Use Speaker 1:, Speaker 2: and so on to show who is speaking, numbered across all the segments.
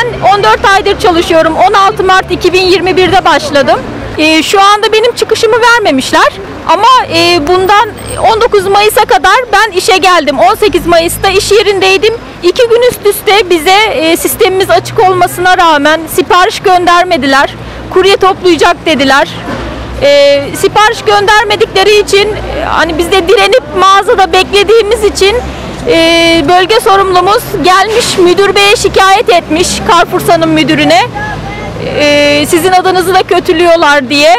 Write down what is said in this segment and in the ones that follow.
Speaker 1: Ben 14 aydır çalışıyorum. 16 Mart 2021'de başladım. Şu anda benim çıkışımı vermemişler. Ama bundan 19 Mayıs'a kadar ben işe geldim. 18 Mayıs'ta iş yerindeydim. 2 gün üst üste bize sistemimiz açık olmasına rağmen sipariş göndermediler. Kurye toplayacak dediler. Sipariş göndermedikleri için hani biz de direnip mağazada beklediğimiz için bölge sorumlumuz gelmiş müdür beye şikayet etmiş, Carrefour'un müdürüne. Sizin adınızı da kötülüyorlar diye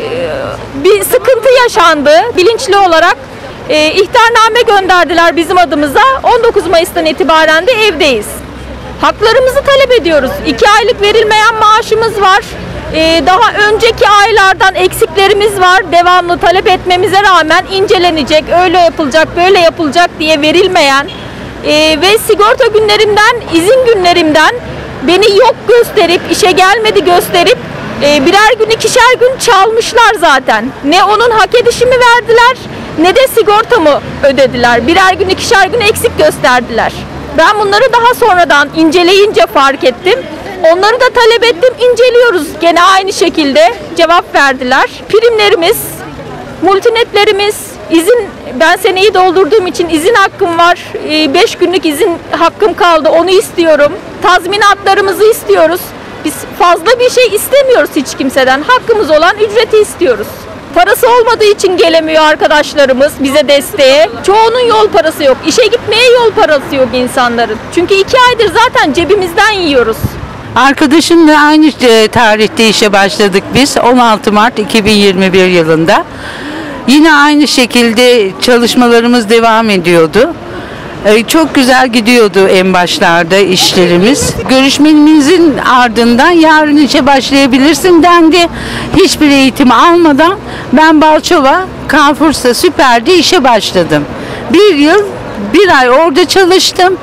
Speaker 1: bir sıkıntı yaşandı. Bilinçli olarak ihtarname gönderdiler bizim adımıza. 19 Mayıs'tan itibaren de evdeyiz. Haklarımızı talep ediyoruz. 2 aylık verilmeyen maaşımız var. Daha önceki aylardan eksiklerimiz var. Devamlı talep etmemize rağmen incelenecek, öyle yapılacak, böyle yapılacak diye verilmeyen ve sigorta günlerimden, izin günlerimden beni yok gösterip, işe gelmedi gösterip birer gün, 2'şer gün çalmışlar zaten. Ne onun hak edişimi verdiler, ne de sigortamı ödediler. Birer gün, 2'şer gün eksik gösterdiler. Ben bunları daha sonradan inceleyince fark ettim. Onları da talep ettim, inceliyoruz. Gene aynı şekilde cevap verdiler. Primlerimiz, multinetlerimiz, izin, ben seneyi doldurduğum için izin hakkım var. 5 günlük izin hakkım kaldı, onu istiyorum. Tazminatlarımızı istiyoruz. Biz fazla bir şey istemiyoruz hiç kimseden. Hakkımız olan ücreti istiyoruz. Parası olmadığı için gelemiyor arkadaşlarımız bize desteğe. Çoğunun yol parası yok. İşe gitmeye yol parası yok insanların. Çünkü 2 aydır zaten cebimizden yiyoruz.
Speaker 2: Arkadaşımla aynı tarihte işe başladık biz. 16 Mart 2021 yılında. Yine aynı şekilde çalışmalarımız devam ediyordu. Çok güzel gidiyordu en başlarda işlerimiz. Görüşmemizin ardından yarın işe başlayabilirsin dendi. Hiçbir eğitim almadan ben Balçova Carrefour'da Süper'de işe başladım. 1 yıl, 1 ay orada çalıştım.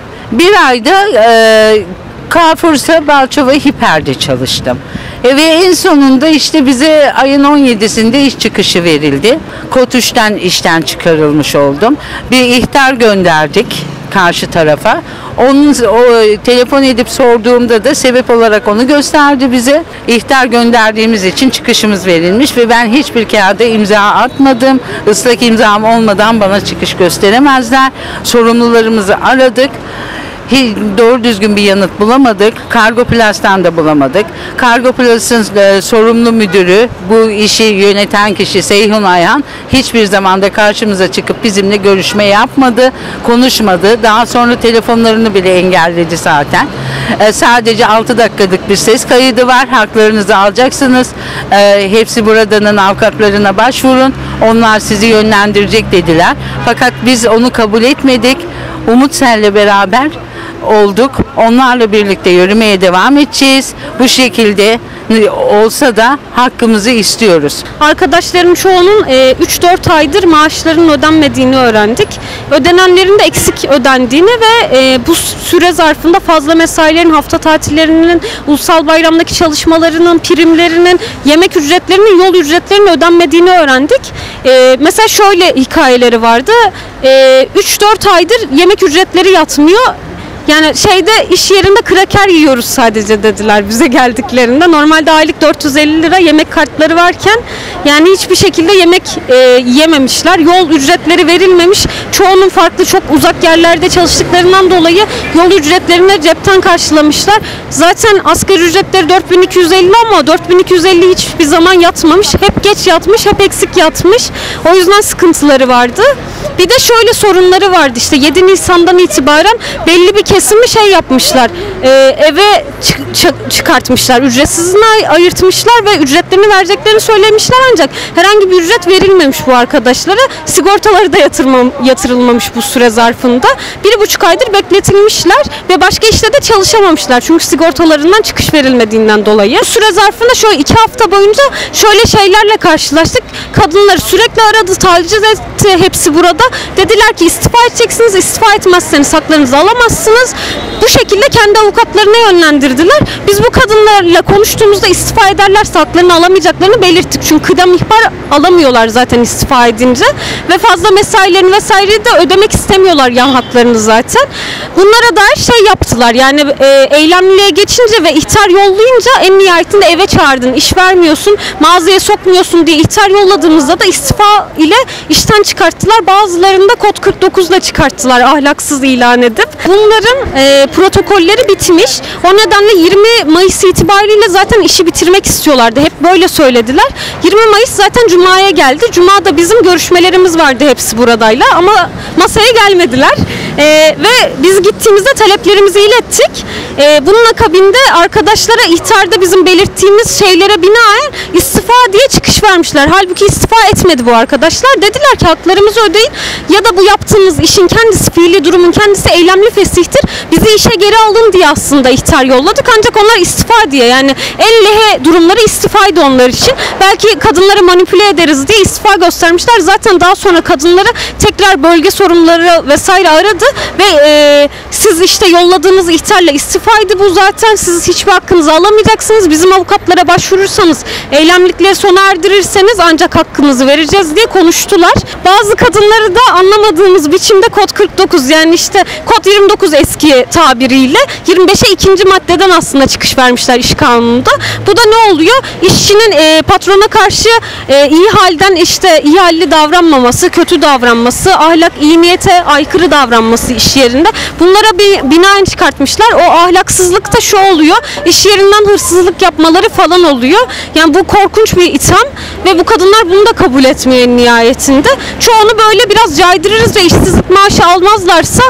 Speaker 2: 1 ayda Carrefour'da Balçova Hiper'de çalıştım. Ve en sonunda işte bize ayın 17'sinde iş çıkışı verildi. Kod 3'ten işten çıkarılmış oldum. Bir ihtar gönderdik karşı tarafa. Telefon edip sorduğumda da sebep olarak onu gösterdi bize. İhtar gönderdiğimiz için çıkışımız verilmiş ve ben hiçbir kağıda imza atmadım. Islak imzam olmadan bana çıkış gösteremezler. Sorumlularımızı aradık. Doğru düzgün bir yanıt bulamadık. Kargo Plus'tan da bulamadık. Kargo Plus'ın sorumlu müdürü, bu işi yöneten kişi Seyhun Ayhan hiçbir zamanda karşımıza çıkıp bizimle görüşme yapmadı, konuşmadı. Daha sonra telefonlarını bile engelledi zaten. Sadece 6 dakikalık bir ses kaydı var. Haklarınızı alacaksınız. Hepsi buradanın avukatlarına başvurun. Onlar sizi yönlendirecek dediler. Fakat biz onu kabul etmedik. Umutsel'le beraber olduk. Onlarla birlikte yürümeye devam edeceğiz. Bu şekilde olsa da hakkımızı istiyoruz.
Speaker 3: Arkadaşlarım çoğunun 3-4 aydır maaşlarının ödenmediğini öğrendik. Ödenenlerin de eksik ödendiğini ve bu süre zarfında fazla mesailerin, hafta tatillerinin, ulusal bayramdaki çalışmalarının, primlerinin, yemek ücretlerinin, yol ücretlerinin ödenmediğini öğrendik. Mesela şöyle hikayeleri vardı. 3-4 aydır yemek ücretleri yatmıyor. Yani iş yerinde kraker yiyoruz sadece dediler bize geldiklerinde. Normalde aylık 450 lira yemek kartları varken yani hiçbir şekilde yemek yememişler. Yol ücretleri verilmemiş. Çoğunun farklı çok uzak yerlerde çalıştıklarından dolayı yol ücretlerini cepten karşılamışlar. Zaten asgari ücretleri 4250 ama 4250 hiçbir zaman yatmamış. Hep geç yatmış, hep eksik yatmış. O yüzden sıkıntıları vardı. Bir de şöyle sorunları vardı, işte 7 Nisan'dan itibaren belli bir kesimi yapmışlar, eve çıkartmışlar, ücretsizine ayırtmışlar ve ücretlerini vereceklerini söylemişler, ancak herhangi bir ücret verilmemiş bu arkadaşlara. Sigortaları da yatırılmamış bu süre zarfında. 1,5 aydır bekletilmişler ve başka işte de çalışamamışlar çünkü sigortalarından çıkış verilmediğinden dolayı. Bu süre zarfında şöyle 2 hafta boyunca şöyle şeylerle karşılaştık. Kadınları sürekli aradı, taciz etti hepsi burada. Dediler ki istifa edeceksiniz, istifa etmezseniz haklarınızı alamazsınız. alacaksınız. Bu şekilde kendi avukatlarına yönlendirdiler. Biz bu kadınlarla konuştuğumuzda istifa ederlerse haklarını alamayacaklarını belirttik. Çünkü kıdem ihbar alamıyorlar zaten istifa edince ve fazla mesailerini vesaireyi de ödemek istemiyorlar, yan haklarını zaten. Bunlara dair şey yaptılar. Yani eylemliliğe geçince ve ihtar yollayınca en nihayetinde eve çağırdın, iş vermiyorsun, mağazaya sokmuyorsun diye ihtar yolladığımızda da istifa ile işten çıkarttılar. Bazılarını da kod 49 ile çıkarttılar ahlaksız ilan edip. Bunların protokolleri bitmiş. O nedenle 20 Mayıs itibariyle zaten işi bitirmek istiyorlardı. Hep böyle söylediler. 20 Mayıs zaten Cuma'ya geldi. Cuma'da bizim görüşmelerimiz vardı hepsi buradayla ama masaya gelmediler. Ve biz gittiğimizde taleplerimizi ilettik. Bunun akabinde arkadaşlara ihtarda bizim belirttiğimiz şeylere binaen istifa diye çıkış vermişler. Halbuki istifa etmedi bu arkadaşlar. Dediler ki haklarımızı ödeyin ya da bu yaptığınız işin kendisi, fiili durumun kendisi eylemli fesihtir. Bizi işe geri alın diye aslında ihtar yolladık. Ancak onlar istifa diye, yani en lehe durumları istifaydı onlar için. Belki kadınları manipüle ederiz diye istifa göstermişler. Zaten daha sonra kadınları tekrar bölge sorumluları vesaire aradı ve siz işte yolladığınız ihtarla istifaydı bu zaten. Siz hiçbir hakkınızı alamayacaksınız. Bizim avukatlara başvurursanız, eylemlikleri sona erdirirseniz ancak hakkınızı vereceğiz diye konuştular. Bazı kadınları da anlamadığımız biçimde kod 49, yani işte kod 29 eski tabiriyle 25'e 2. maddeden aslında çıkış vermişler iş kanununda. Bu da ne oluyor? İşçinin patrona karşı iyi halden işte iyi halli davranmaması, kötü davranması, ahlak, iyi niyete aykırı davranması iş yerinde. Bunlara bir binaen çıkartmışlar. O ahlaksızlık da şu oluyor. İş yerinden hırsızlık yapmaları falan oluyor. Yani bu korkunç bir itham ve bu kadınlar bunu da kabul etmiyor en nihayetinde. Çoğunu böyle biraz caydırırız ve işsizlik maaşı almazlarsa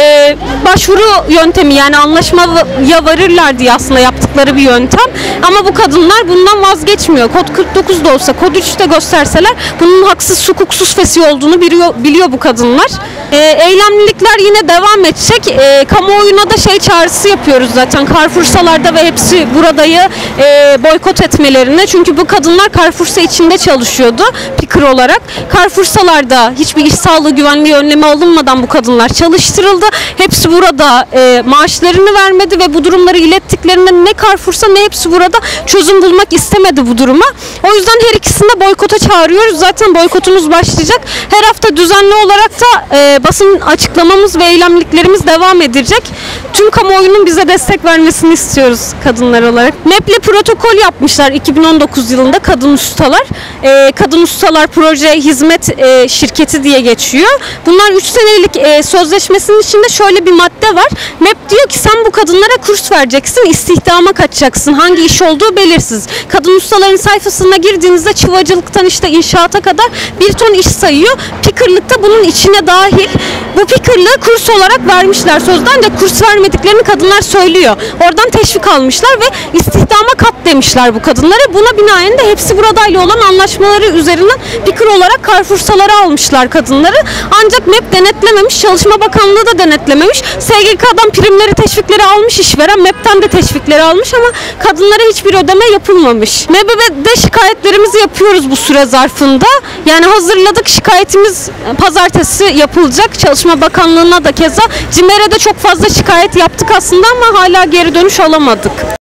Speaker 3: başvuru yöntemi, yani anlaşmaya varırlar diye aslında yaptıkları bir yöntem. Ama bu kadınlar bundan vazgeçmiyor. Kod 49 da olsa, kod 3'te gösterseler bunun haksız, hukuksuz fesih olduğunu biliyor bu kadınlar. Eylemlilikler yine devam edecek. Kamuoyuna da çağrısı yapıyoruz zaten. Carrefour'salarda ve hepsi buradayı boykot etmelerini. Çünkü bu kadınlar Carrefour'sa içinde çalışıyordu picker olarak. Carrefour'salarda hiçbir iş sağlığı güvenliği önlemi alınmadan bu kadınlar çalıştırıldı. Hepsi burada maaşlarını vermedi ve bu durumları ilettiklerinde ne Carrefour'sa ne hepsi burada çözüm bulmak istemedi bu duruma. O yüzden her ikisini de boykota çağırıyoruz. Zaten boykotumuz başlayacak. Her hafta düzenli olarak da basın açıklamamız ve eylemliklerimiz devam edecek. Tüm kamuoyunun bize destek vermesini istiyoruz kadınlar olarak. MEP'le protokol yapmışlar 2019 yılında kadın ustalar. Kadın ustalar proje hizmet şirketi diye geçiyor. Bunlar 3 senelik sözleşmesinin içinde şöyle bir madde var. MEP diyor ki sen bu kadınlara kurs vereceksin, istihdama kaçacaksın. Hangi iş olduğu belirsiz. Kadın ustaların sayfasına girdiğinizde çıvacılıktan işte inşaata kadar bir ton iş sayıyor. Picker'lık da bunun içine dahil. Bu picker'lığı kurs olarak vermişler sözde, ancak kurs vermediklerini kadınlar söylüyor. Oradan teşvik almışlar ve istihdama kat demişler bu kadınlara. Buna binaen de hepsi buradayla olan anlaşmaları üzerinden picker olarak Carrefour'salara almışlar kadınları. Ancak MEP denetlememiş, Çalışma Bakanlığı da denetlememiş. SGK'dan primleri, teşvikleri almış işveren, MEP'ten de teşvikleri almış ama kadınlara hiçbir ödeme yapılmamış. MEB'de şikayetlerimizi yapıyoruz bu süre zarfında. Yani hazırladık, şikayetimiz pazartesi yapılacak. Çalışma Bakanlığı'na da keza. CİMER'e de çok fazla şikayet yaptık aslında ama hala geri dönüş alamadık.